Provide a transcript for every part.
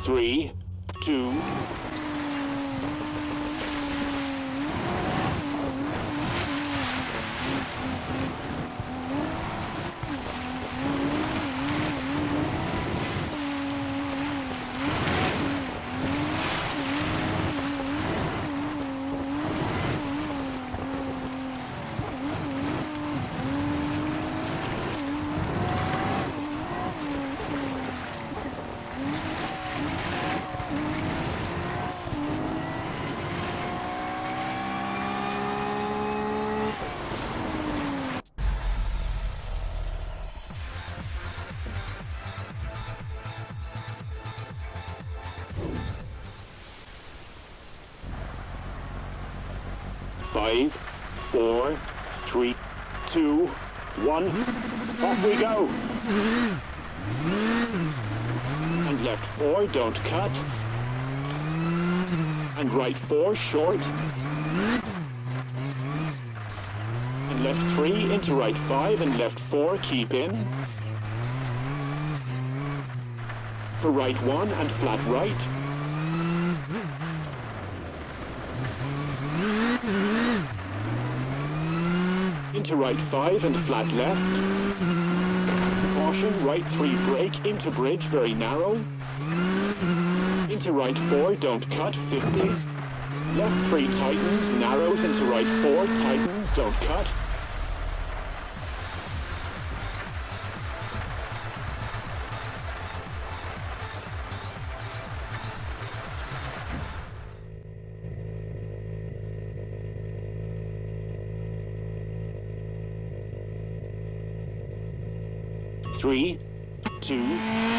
3, 2, Five, 4, 3, 2, 1. Off we go. And left 4, don't cut. And right 4, short. And left 3 into right 5 and left 4, keep in. For right 1 and flat right. Into right 5 and flat left. Caution, right 3 brake, into bridge, very narrow. Into right 4, don't cut, 50. Left 3 tightens, narrows, into right 4, tightens, don't cut. Three, 2,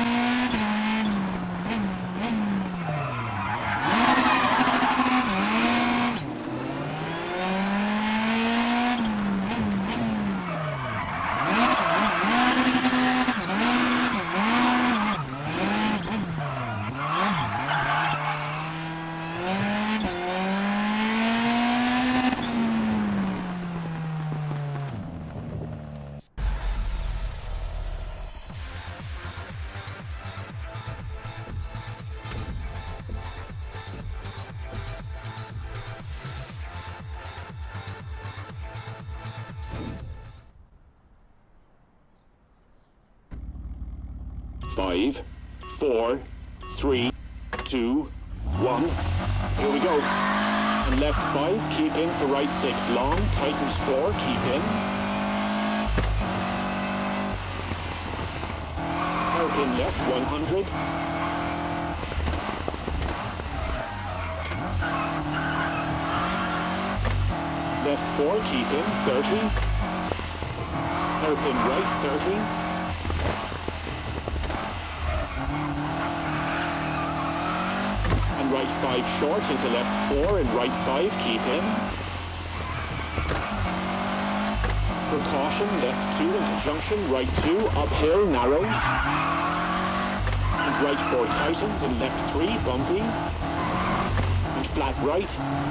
Five, 4, 3, 2, 1. Here we go. And left 5, keep in for right 6 long, tightens 4, keep in. Hairpin left 100. Left 4, keep in, 30. Hairpin right 30. And right 5 short into left 4 and right 5, keep in. For caution, left 2 into junction, right 2, uphill, narrows. And right 4 tightens and left 3, bumpy. And flat right.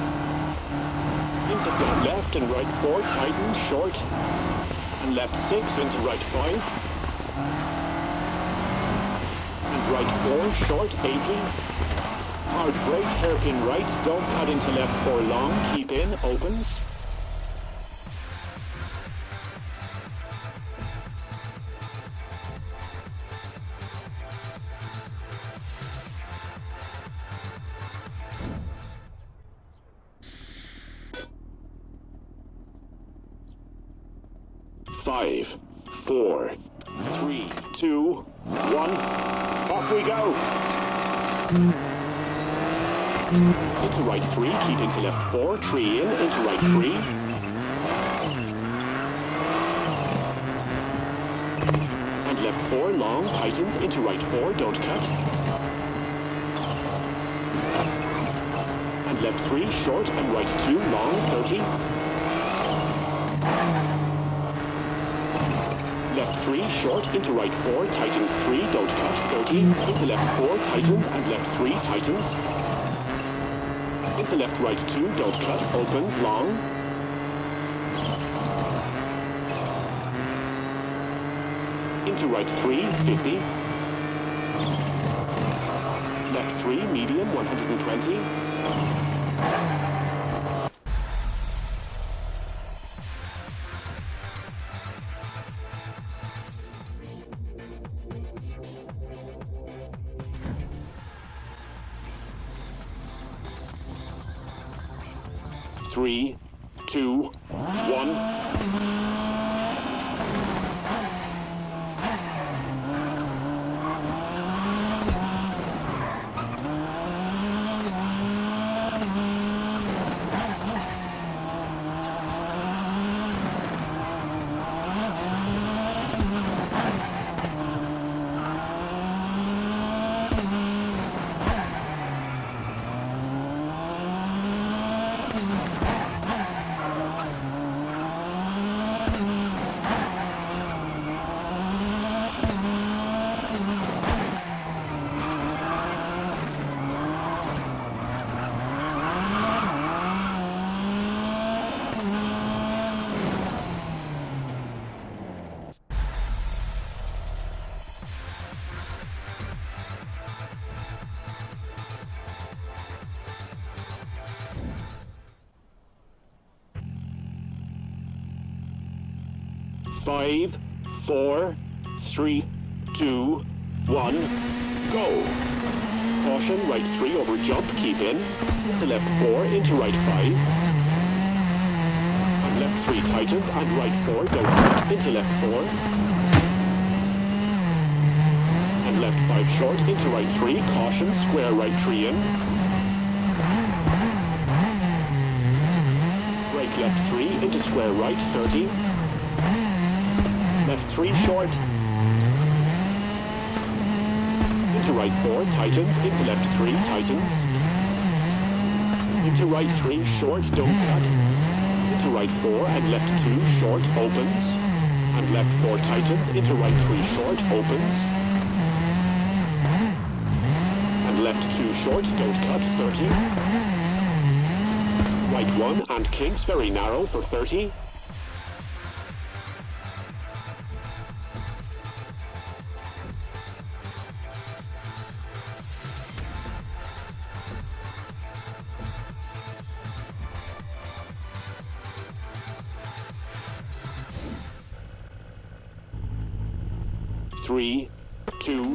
Into flat left and right 4, tightens, short. And left 6 into right 5. And right 4, short, 80. Hard brake, hairpin right, don't cut into left 4 long, keep in, opens. Five, 4, 3, 2, 1. Off we go. Into right 3, keep into left 4, tree in, into right 3. And left 4, long, tightens, into right 4, don't cut. And left 3, short, and right 2, long, 30. Left 3, short, into right 4, tightens 3, don't cut, 30. Into left 4, tightens, and left 3, tightens. Into left right 2, don't cut, opens, long. Into right 3, 50. Left 120. Three, two, one. Five, four, three, two, one, go. Caution, right 3 over jump, keep in. To left 4, into right 5. And left 3 tightens, and right 4, don't cut, into left 4. And left 5 short, into right 3, caution, square right 3 in. Brake left 3, into square right 30. Left 3 short. Into right 4, tightens. Into left 3, tightens. Into right 3, short, don't cut. Into right 4 and left 2, short, opens. And left 4, tightens. Into right 3, short, opens. And left 2, short, don't cut, 30. Right 1 and kinks, very narrow for 30. Three, two.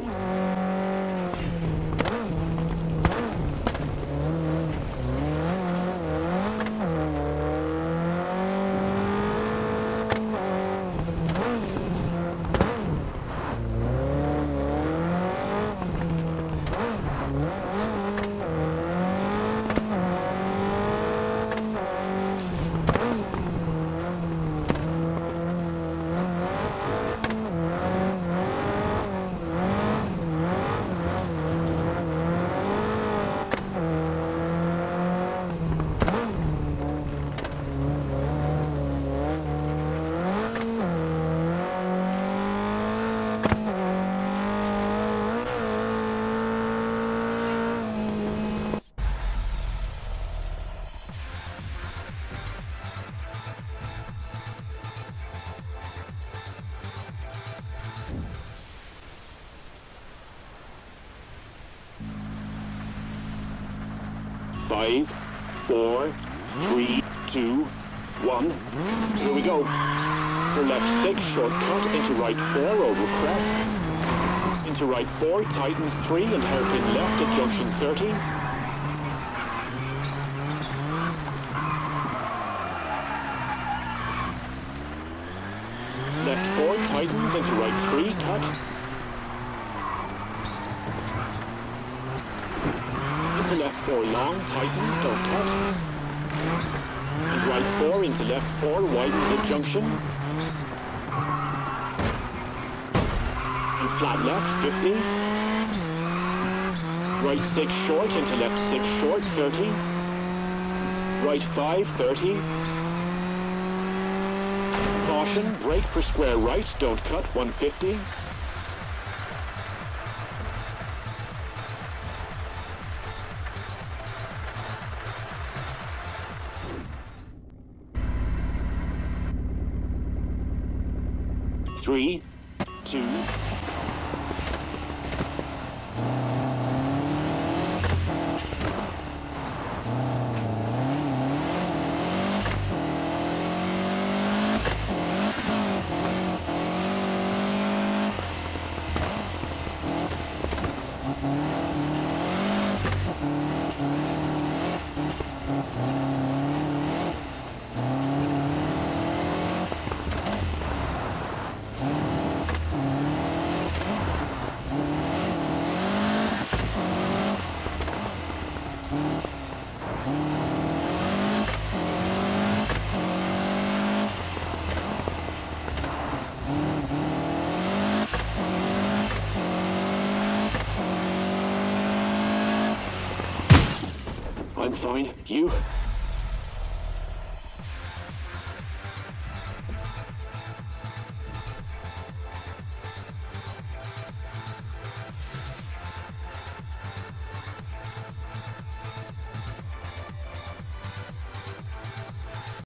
Five, four, three, two, one. Here we go. For left 6, shortcut, into right 4 over crest. Into right 4, tightens 3 and hairpin left at junction 30. Left 4, tightens into right 3, cut. Into left 4 long, tightens, don't cut. And right 4 into left 4, widens at junction. And flat left, 50. Right 6 short into left 6 short, 30. Right 5, 30. Caution, brake for square right, don't cut, 150. Three, two, fine. You?